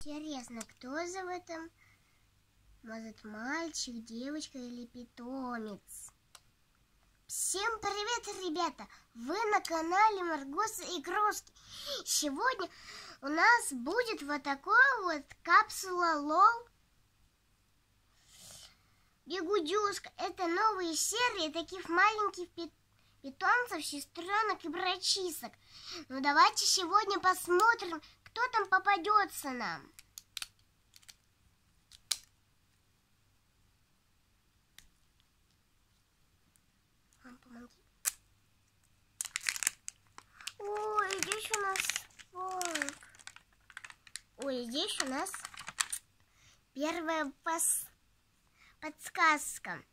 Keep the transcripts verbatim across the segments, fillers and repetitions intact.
Интересно, кто за в этом? Может, мальчик, девочка или питомец? Всем привет, ребята! Вы на канале Маргоса Игрушки. Сегодня у нас будет вот такой вот капсула лол Бигудюшка. Это новые серии таких маленьких пит питомцев, сестренок и братчисок. Ну давайте сегодня посмотрим, кто там попадется нам. Мам, помоги. Ой, здесь у нас волк. Ой, здесь у нас первая пос... подсказка.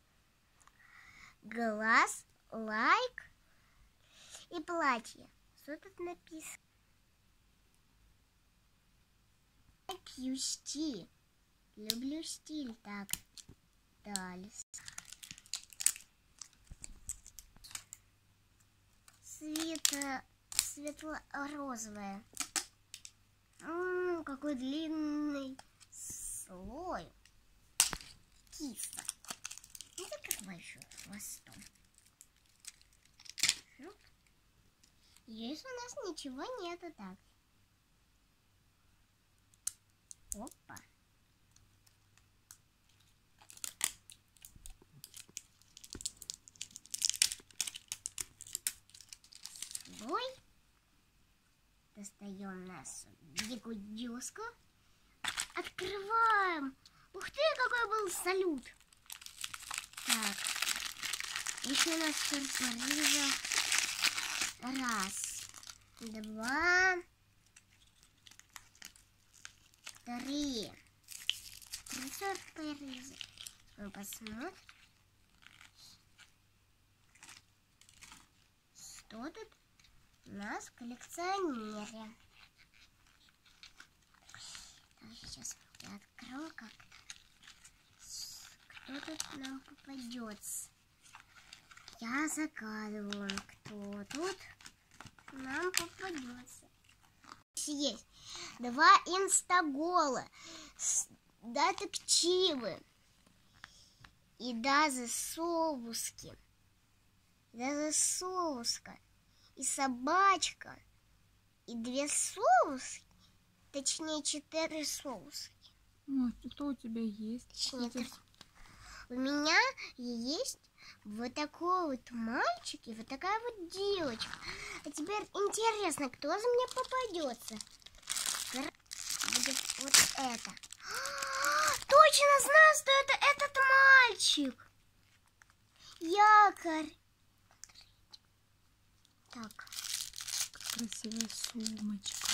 Глаз, лайк и платье. Что тут написано? Люблю стиль. Люблю стиль. Так, далее. Света, светло-розовая. Ммм, какой длинный слой. Киса. Это как большой хвостом. Здесь у нас ничего нету, так. Опа. Слой. Достаем нашу бигудюшку. Открываем. Ух ты, какой был салют. Так. Еще у нас сюрприза. Раз, два, три. Три сюрприза. Мы посмотрим, что тут у нас в коллекционере. Так, сейчас я открою как-то. Кто тут нам попадется? Я загадываю, кто тут нам попадется. Есть два инстагола, детективы и даже совушки, даже совушка и собачка и две совушки, точнее четыре совушки. Ну, кто у тебя есть? Четыре. У меня есть вот такой вот мальчик и вот такая вот девочка. А теперь интересно, кто за мне попадется? Будет вот это. А, точно знаю, что это этот мальчик. Якорь. Так. Красивая сумочка.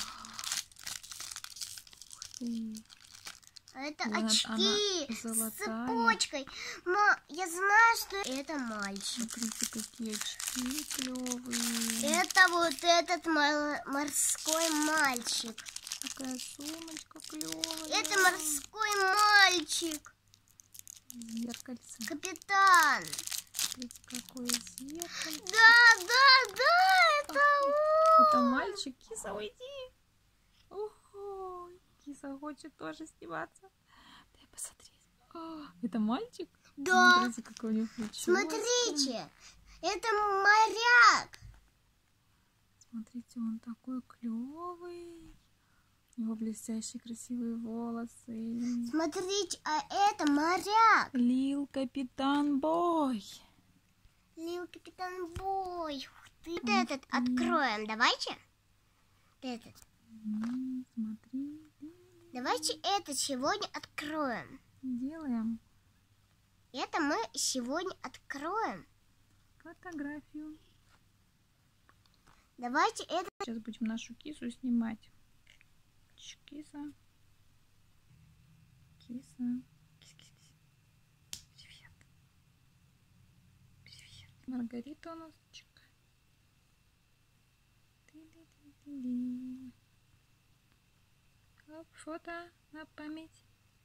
Ух ты. А это Она, очки она с цепочкой. Ма, я знаю, что это мальчик. Смотрите, какие очки клевые. Это вот этот морской мальчик. Такая сумочка клевая. Это морской мальчик. Зеркальце. Капитан. Смотрите, какое зеркальце. Да, да, да, это он. Это мальчик. Киса, уйди. Ого. Киса хочет тоже сниматься. Дай посмотреть. О, это мальчик? Да. Смотрите, какой у него прическа. Смотрите, это моряк. Смотрите, он такой клевый. У него блестящие красивые волосы. Смотрите, а это моряк. Лил Капитан Бой. Лил Капитан Бой. Ух ты. Вот этот откроем, давайте. Этот. М, смотри. Давайте это сегодня откроем. Делаем Это мы сегодня откроем. фотографию. Давайте это. Сейчас будем нашу кису снимать. Ч, Киса. Киса. Кис-кис-кис. Привет. Привет. Маргарита у нас. Чик. Ты-ты-ты-ты-ты. Оп, фото на память.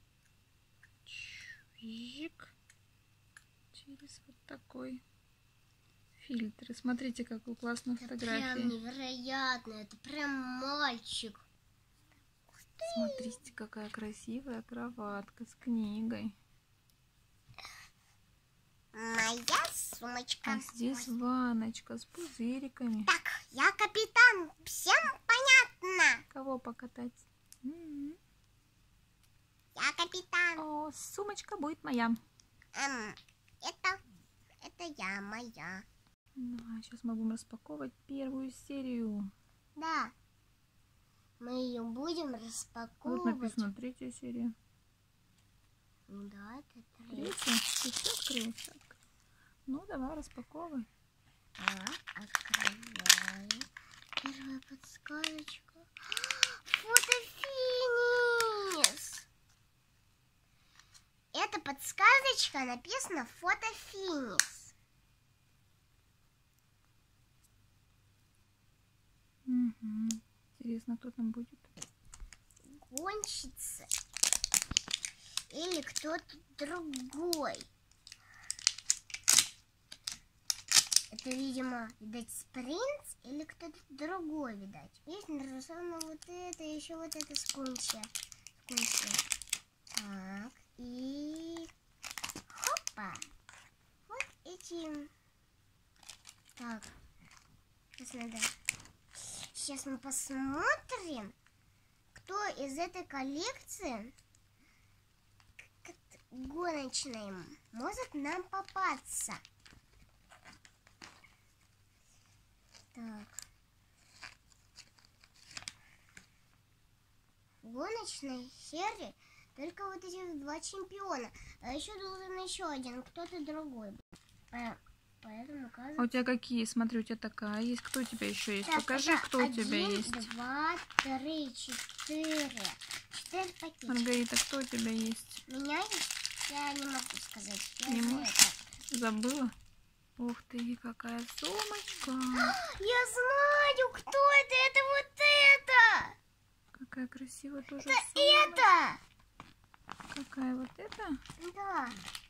Чик. Через вот такой фильтр. Смотрите, какую классную Это фотографию. прям невероятно. Это прям мальчик. Ух Смотрите, какая красивая кроватка с книгой. Моя сумочка. А здесь ванночка с пузыриками. Так, я капитан. Всем понятно? Кого покатать? М-м. Я капитан. О, сумочка будет моя. Эм, это, это я, моя. Давай, сейчас мы будем распаковывать первую серию. Да. Мы ее будем Вот распаковывать. написано третья серия. Да, это третья. Третья? Ты все открыл? Всё открыл. Ну, давай, распаковывай. Так, открываем. Первая подсказочка. Фотофинис. Эта подсказочка написана фотофинис. Угу. Интересно, кто там будет? Гонщица. Или кто-то другой. Это, видимо, видать, принц или кто-то другой, видать. Видишь, нарисовано вот это, еще вот это скунча. Скунча. Так, и... Хопа! Вот эти... Так, сейчас надо... Сейчас мы посмотрим, кто из этой коллекции гоночной может нам попасться. Так. В гоночной серии только вот эти два чемпиона. А еще должен еще один, кто-то другой. Поэтому А у тебя какие? Смотри, у тебя такая есть. Кто у тебя еще есть? Так, Покажи, кто один, у тебя есть. Два, три, четыре. Четыре пакетика. Маргарита, кто у тебя есть? У меня есть? Я не могу сказать. Я Не знаю можешь? это. Забыла? Ух ты, какая сумочка. Я знаю, кто это. Это вот это. Какая красивая тоже Это сумочка. это. Какая вот эта? Да.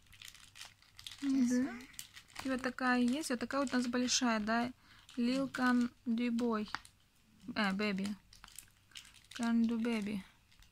Да. И вот такая есть. Вот такая вот у нас большая, да? Lil Can Do Boy. Э, Baby. Can Do Baby.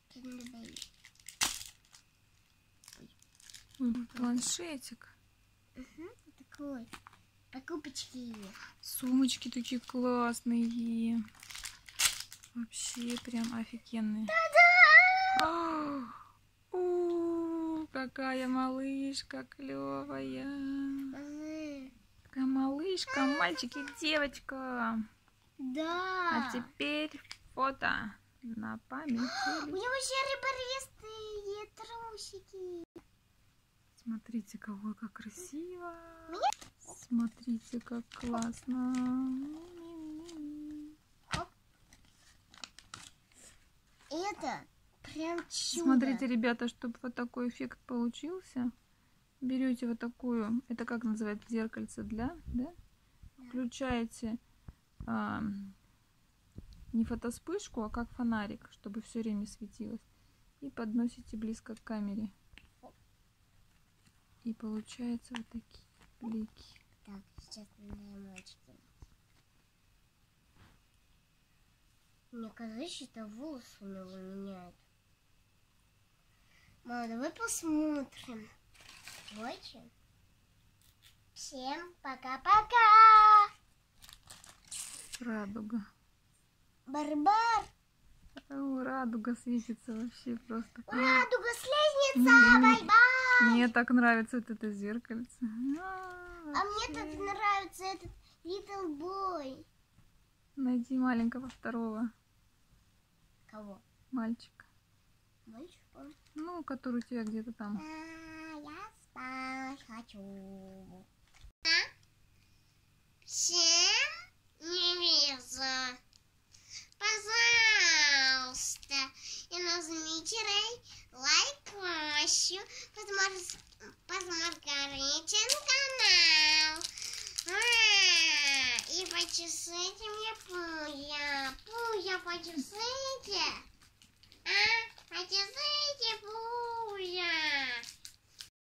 Планшетик. Угу, такой. Покупочки. Сумочки такие классные. Вообще прям офигенные. Да-да! О, какая малышка клевая. Такая малышка, мальчик и девочка. Да. А теперь фото на память. У него серебристые трусики. Смотрите, какой как красиво. Меня? Смотрите, как классно. Это прям чудо. Смотрите, ребята, чтобы вот такой эффект получился, берете вот такую, это как называется, зеркальце для, да? Да. Включаете а, не фотоспышку, а как фонарик, чтобы все время светилось. И подносите близко к камере. И получается вот такие блики. Так, сейчас надаем очки. Мне кажется, что волосы у него меняют. Мама, давай посмотрим. Давайте. Всем пока-пока. Радуга. Барбар. О, радуга светится вообще просто. Радуга с лестница. Мне- Бай-бай. Мне так нравится вот это зеркальце. А мне так нравится этот Little Boy. Найди маленького второго Кого? мальчика. Мальчика? Ну, который у тебя где-то там. А, я спать хочу. Всем не вижу. Пожалуйста, и нажмите лайк, посмотрите на канал. А, и почесайте мне пуя. Пуя, почесайте. А, почесайте пуя.